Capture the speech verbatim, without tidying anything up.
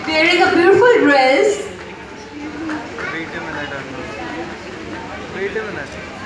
wearing a beautiful dress. Wait a minute, Anu. Wait a minute.